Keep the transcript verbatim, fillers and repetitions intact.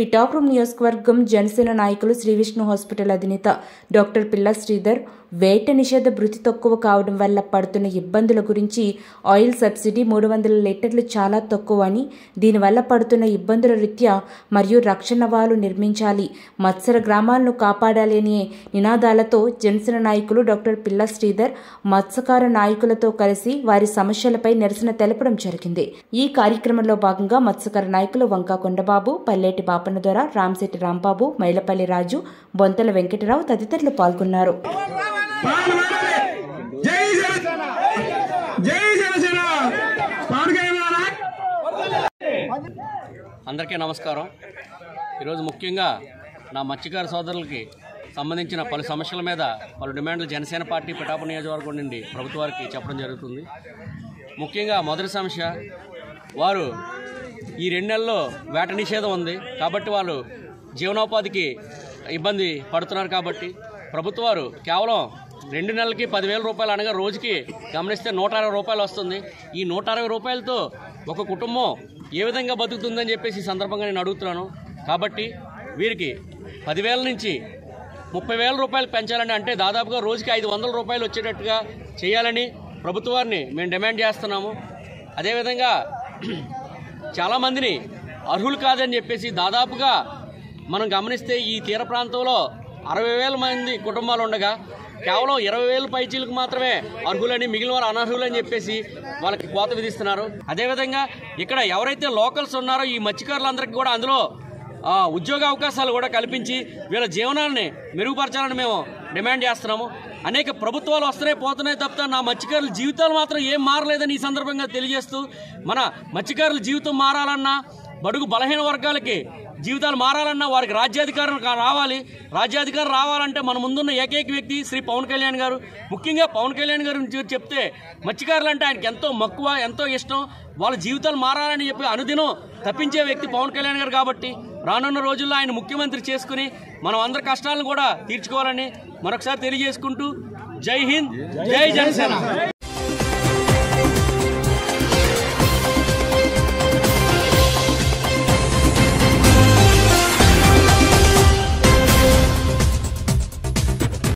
పిఠాపురం నియోజకవర్గం జనసేన నాయకులు శ్రీ విష్ణు హాస్పిటల్ అధినేత డాక్టర్ పిల్ల శ్రీధర్ వేట నిషేధ భృతి తక్కువ కావడం వల్ల పడుతున్న ఇబ్బందుల గురించి ఆయిల్ సబ్సిడీ మూడు వందల లీటర్లు చాలా తక్కువ అని, దీనివల్ల పడుతున్న ఇబ్బందుల రీత్యా మరియు రక్షణ వాలు నిర్మించాలి, మత్సర గ్రామాలను కాపాడాలి అనే నినాదాలతో జనసేన నాయకులు డాక్టర్ పిల్ల శ్రీధర్ మత్స్యకార నాయకులతో కలిసి వారి సమస్యలపై నిరసన తెలపడం జరిగింది. ఈ కార్యక్రమంలో భాగంగా మత్స్యకార నాయకులు వంకా కొండబాబు, పల్లెటి బాపన్న ద్వారా, రామశెట్టి రాంబాబు, మైలపల్లి రాజు, బొంతల వెంకటరావు తదితరులు పాల్గొన్నారు. అందరికీ నమస్కారం. ఈరోజు ముఖ్యంగా నా మత్స్యకార సోదరులకి సంబంధించిన పలు సమస్యల మీద పలు డిమాండ్లు జనసేన పార్టీ పిఠాపురం నియోజకవర్గం నుండి ప్రభుత్వానికి చెప్పడం జరుగుతుంది. ముఖ్యంగా మొదటి సమస్య, వారు ఈ రెండు నెలల్లో వేట నిషేధం ఉంది కాబట్టి వాళ్ళు జీవనోపాధికి ఇబ్బంది పడుతున్నారు. కాబట్టి ప్రభుత్వాలు కేవలం రెండు నెలలకి పదివేల రూపాయలు అనగా రోజుకి గమనిస్తే నూట అరవై రూపాయలు వస్తుంది. ఈ నూట అరవై రూపాయలతో ఒక కుటుంబం ఏ విధంగా బతుకుతుందని చెప్పేసి ఈ సందర్భంగా నేను అడుగుతున్నాను. కాబట్టి వీరికి పదివేల నుంచి ముప్పై వేల రూపాయలు పెంచాలని, అంటే దాదాపుగా రోజుకి ఐదు వందల రూపాయలు వచ్చేటట్టుగా చేయాలని ప్రభుత్వాన్ని మేము డిమాండ్ చేస్తున్నాము. అదేవిధంగా చాలామందిని అర్హులు కాదని చెప్పేసి దాదాపుగా మనం గమనిస్తే ఈ తీర ప్రాంతంలో అరవై వేల మంది కుటుంబాలు ఉండగా కేవలం ఇరవై వేల పైచీలకు మాత్రమే అర్హులని, మిగిలిన వారు అనర్హులని చెప్పేసి వాళ్ళకి కోత విధిస్తున్నారు. అదేవిధంగా ఇక్కడ ఎవరైతే లోకల్స్ ఉన్నారో ఈ మత్స్యకారులందరికీ కూడా అందులో ఉద్యోగ అవకాశాలు కూడా కల్పించి వీళ్ళ జీవనాన్ని మెరుగుపరచాలని మేము డిమాండ్ చేస్తున్నాము. అనేక ప్రభుత్వాలు వస్తున్నాయి పోతున్నాయి తప్ప నా మత్స్యకారుల జీవితాలు మాత్రం ఏం మారలేదని ఈ సందర్భంగా తెలియజేస్తూ, మన మత్స్యకారుల జీవితం మారాలన్నా, బడుగు బలహీన వర్గాలకి జీవితాలు మారాలన్నా వారికి రాజ్యాధికారం రావాలి. రాజ్యాధికారం రావాలంటే మన ముందున్న ఏకైక వ్యక్తి శ్రీ పవన్ కళ్యాణ్ గారు. ముఖ్యంగా పవన్ కళ్యాణ్ గారు చెప్తే మత్స్యకారులు అంటే ఆయనకి ఎంతో మక్కువ, ఎంతో ఇష్టం. వాళ్ళ జీవితాలు మారాలని చెప్పి అనుదినం తప్పించే వ్యక్తి పవన్ కళ్యాణ్ గారు. కాబట్టి రానున్న రోజుల్లో ఆయన ముఖ్యమంత్రి చేసుకుని మనం అందరి కష్టాలను కూడా తీర్చుకోవాలని మరొకసారి తెలియజేసుకుంటూ జై హింద్, జై జనసేన.